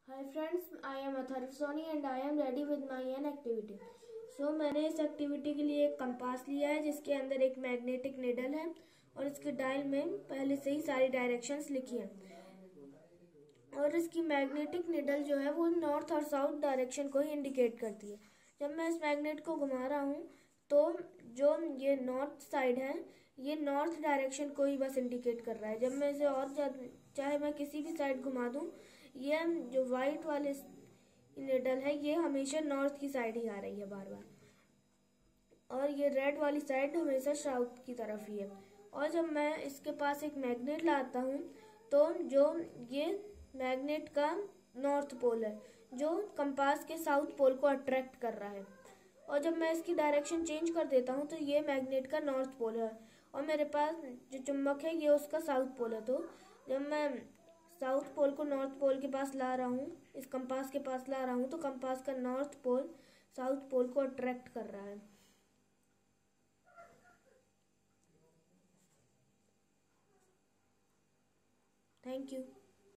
Hi friends, I am Atharv Soni and I am ready with my an activity. मैंने इस activity के लिए एक कंपास लिया है जिसके अंदर एक मैग्नेटिक निडल है और इसके डायल में पहले से ही सारी डायरेक्शंस लिखी हैं और इसकी मैग्नेटिक निडल जो है वो नॉर्थ और साउथ डायरेक्शन को ही इंडिकेट करती है। जब मैं इस मैग्नेट को घुमा रहा हूँ तो जो ये नॉर्थ साइड है ये नॉर्थ डायरेक्शन को ही बस इंडिकेट कर रहा है। जब मैं इसे और चाहे मैं किसी भी साइड घुमा दूँ, ये जो वाइट वाले निडल है ये हमेशा नॉर्थ की साइड ही आ रही है बार बार, और ये रेड वाली साइड हमेशा साउथ की तरफ ही है। और जब मैं इसके पास एक मैग्नेट लाता हूँ तो जो ये मैग्नेट का नॉर्थ पोल है जो कंपास के साउथ पोल को अट्रैक्ट कर रहा है, और जब मैं इसकी डायरेक्शन चेंज कर देता हूँ तो ये मैग्नेट का नॉर्थ पोल है और मेरे पास जो चुंबक है ये उसका साउथ पोल है। तो जब मैं साउथ पोल को नॉर्थ पोल के पास ला रहा हूँ, इस कंपास के पास ला रहा हूँ, तो कंपास का नॉर्थ पोल साउथ पोल को अट्रैक्ट कर रहा है। Thank you.